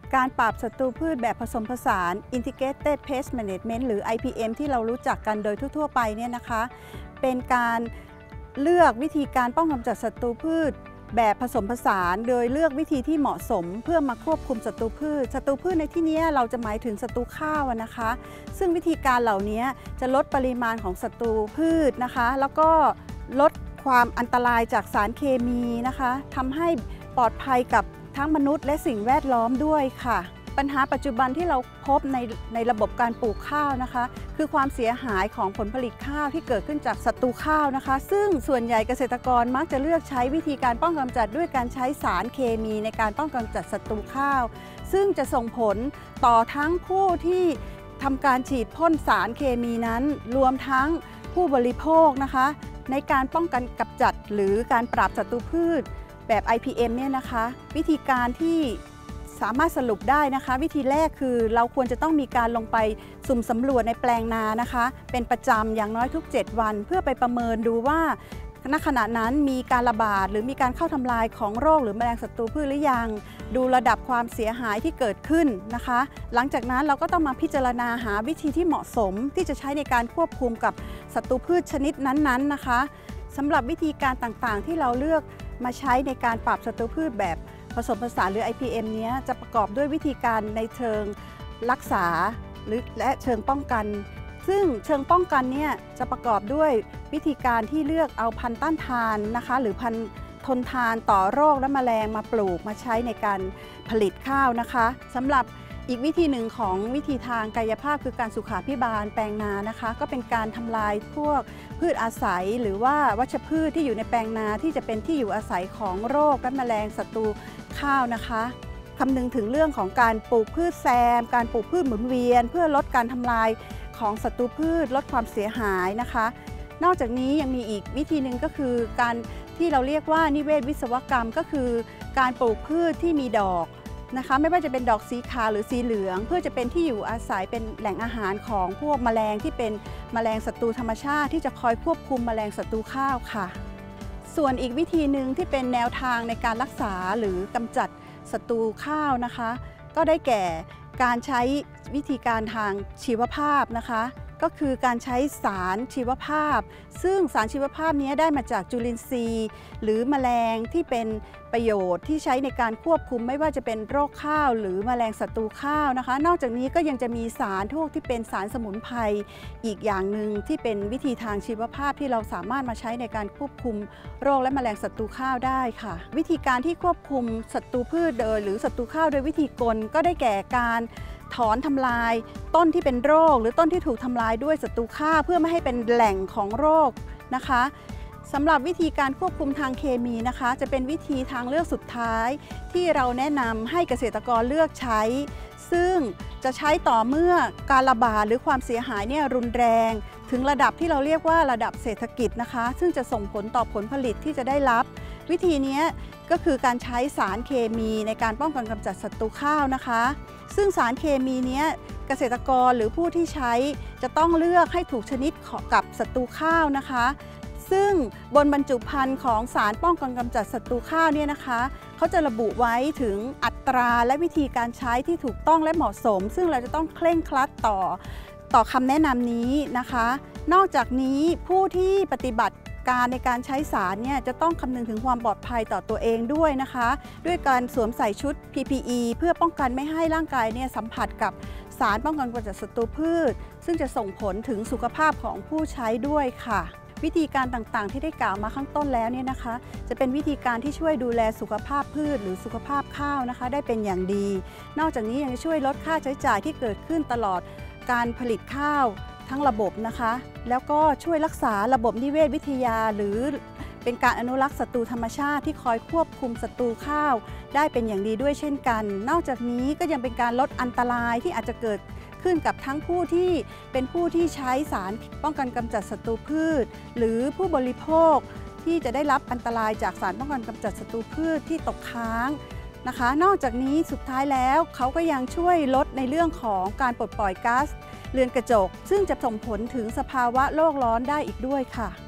การปราบศัตรูพืชแบบผสมผสาน Integrated Pest Management หรือ IPM ที่เรารู้จักกันโดยทั่วๆไปเนี่ยนะคะเป็นการเลือกวิธีการป้องกันกำจัดศัตรูพืชแบบผสมผสานโดยเลือกวิธีที่เหมาะสมเพื่อมาควบคุมศัตรูพืชในที่นี้เราจะหมายถึงศัตรูข้าวนะคะซึ่งวิธีการเหล่านี้จะลดปริมาณของศัตรูพืชนะคะแล้วก็ลดความอันตรายจากสารเคมีนะคะทำให้ปลอดภัยกับทั้งมนุษย์และสิ่งแวดล้อมด้วยค่ะปัญหาปัจจุบันที่เราพบในระบบการปลูกข้าวนะคะคือความเสียหายของผลผลิตข้าวที่เกิดขึ้นจากศัตรูข้าวนะคะซึ่งส่วนใหญ่เกษตรกรมักจะเลือกใช้วิธีการป้องกันกำจัดด้วยการใช้สารเคมีในการป้องกันกำจัดศัตรูข้าวซึ่งจะส่งผลต่อทั้งผู้ที่ทำการฉีดพ่นสารเคมีนั้นรวมทั้งผู้บริโภคนะคะในการป้องกันกำจัดหรือการปราบศัตรูพืชแบบ IPM เนี่ยนะคะวิธีการที่สามารถสรุปได้นะคะวิธีแรกคือเราควรจะต้องมีการลงไปสุ่มสำรวจในแปลงนานะคะเป็นประจำอย่างน้อยทุก7วันเพื่อไปประเมินดูว่าณขณะนั้นมีการระบาดหรือมีการเข้าทำลายของโรคหรือแมลงศัตรูพืชหรือยังดูระดับความเสียหายที่เกิดขึ้นนะคะหลังจากนั้นเราก็ต้องมาพิจารณาหาวิธีที่เหมาะสมที่จะใช้ในการควบคุมกับศัตรูพืชชนิดนั้นๆนะคะสำหรับวิธีการต่างๆที่เราเลือกมาใช้ในการปราบศัตรูพืชแบบผสมผสานหรือ IPM นี้จะประกอบด้วยวิธีการในเชิงรักษาและเชิงป้องกันซึ่งเชิงป้องกันเนี่ยจะประกอบด้วยวิธีการที่เลือกเอาพันธุ์ต้านทานนะคะหรือพันธุ์ทนทานต่อโรคและแมลงมาปลูกมาใช้ในการผลิตข้าวนะคะสำหรับอีกวิธีหนึ่งของวิธีทางกายภาพคือการสุขาภิบาลแปลงนานะคะก็เป็นการทำลายพวกพืชอาศัยหรือว่าวัชพืชที่อยู่ในแปลงนาที่จะเป็นที่อยู่อาศัยของโรคและแมลงศัตรูข้าวนะคะคำนึงถึงเรื่องของการปลูกพืชแซมการปลูกพืชหมุนเวียนเพื่อลดการทำลายของศัตรูพืชลดความเสียหายนะคะนอกจากนี้ยังมีอีกวิธีหนึ่งก็คือการที่เราเรียกว่านิเวศวิศวกรรมก็คือการปลูกพืชที่มีดอกนะคะไม่ว่าจะเป็นดอกสีขาวหรือสีเหลืองเพื่อจะเป็นที่อยู่อาศัยเป็นแหล่งอาหารของพวกแมลงที่เป็นแมลงศัตรูธรรมชาติที่จะคอยควบคุมแมลงศัตรูข้าวค่ะส่วนอีกวิธีหนึ่งที่เป็นแนวทางในการรักษาหรือกำจัดศัตรูข้าวนะคะก็ได้แก่การใช้วิธีการทางชีวภาพนะคะก็คือการใช้สารชีวภาพซึ่งสารชีวภาพนี้ได้มาจากจุลินทรีย์หรือแมลงที่เป็นประโยชน์ที่ใช้ในการควบคุมไม่ว่าจะเป็นโรคข้าวหรือแมลงศัตรูข้าวนะคะนอกจากนี้ก็ยังจะมีสารพวกที่เป็นสารสมุนไพรอีกอย่างหนึ่งที่เป็นวิธีทางชีวภาพที่เราสามารถมาใช้ในการควบคุมโรคและแมลงศัตรูข้าวได้ค่ะวิธีการที่ควบคุมศัตรูพืชหรือศัตรูข้าวโดยวิธีกลก็ได้แก่การถอนทำลายต้นที่เป็นโรคหรือต้นที่ถูกทำลายด้วยศัตรูข้าวเพื่อไม่ให้เป็นแหล่งของโรคนะคะสำหรับวิธีการควบคุมทางเคมีนะคะจะเป็นวิธีทางเลือกสุดท้ายที่เราแนะนำให้เกษตรกรเลือกใช้ซึ่งจะใช้ต่อเมื่อการระบาดหรือความเสียหายเนี่ยรุนแรงถึงระดับที่เราเรียกว่าระดับเศรษฐกิจนะคะซึ่งจะส่งผลต่อผลผลิตที่จะได้รับวิธีนี้ก็คือการใช้สารเคมีในการป้องกันกำจัดศัตรูข้าวนะคะซึ่งสารเคมีนี้เกษตรกรหรือผู้ที่ใช้จะต้องเลือกให้ถูกชนิดกับศัตรูข้าวนะคะซึ่งบนบรรจุภัณฑ์ของสารป้องกันกำจัดศัตรูข้าวเนี่ยนะคะเขาจะระบุไว้ถึงอัตราและวิธีการใช้ที่ถูกต้องและเหมาะสมซึ่งเราจะต้องเคร่งครัดต่อคำแนะนำนี้นะคะนอกจากนี้ผู้ที่ปฏิบัติการในการใช้สารเนี่ยจะต้องคำนึงถึงความปลอดภัยต่อตัวเองด้วยนะคะด้วยการสวมใส่ชุด PPE เพื่อป้องกันไม่ให้ร่างกายเนี่ยสัมผัสกับสารป้องกันกำจัดศัตรูพืชซึ่งจะส่งผลถึงสุขภาพของผู้ใช้ด้วยค่ะวิธีการต่างๆที่ได้กล่าวมาข้างต้นแล้วเนี่ยนะคะจะเป็นวิธีการที่ช่วยดูแลสุขภาพพืชหรือสุขภาพข้าวนะคะได้เป็นอย่างดีนอกจากนี้ยังช่วยลดค่าใช้จ่ายที่เกิดขึ้นตลอดการผลิตข้าวทั้งระบบนะคะแล้วก็ช่วยรักษาระบบนิเวศวิทยาหรือเป็นการอนุรักษ์ศัตรูธรรมชาติที่คอยควบคุมศัตรูข้าวได้เป็นอย่างดีด้วยเช่นกันนอกจากนี้ก็ยังเป็นการลดอันตรายที่อาจจะเกิดขึ้นกับทั้งผู้ที่เป็นผู้ที่ใช้สารป้องกันกำจัดศัตรูพืชหรือผู้บริโภคที่จะได้รับอันตรายจากสารป้องกันกำจัดศัตรูพืชที่ตกค้างนะคะนอกจากนี้สุดท้ายแล้วเขาก็ยังช่วยลดในเรื่องของการปลดปล่อยก๊าซเรือนกระจกซึ่งจะส่งผลถึงสภาวะโลกร้อนได้อีกด้วยค่ะ